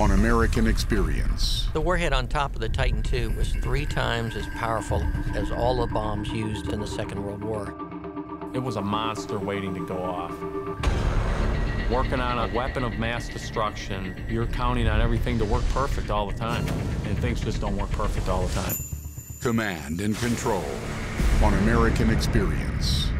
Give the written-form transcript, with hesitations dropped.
on American experience. The warhead on top of the Titan II was 3 times as powerful as all the bombs used in the Second World War. It was a monster waiting to go off. Working on a weapon of mass destruction, you're counting on everything to work perfect all the time, and things just don't work perfect all the time. Command and Control on American experience.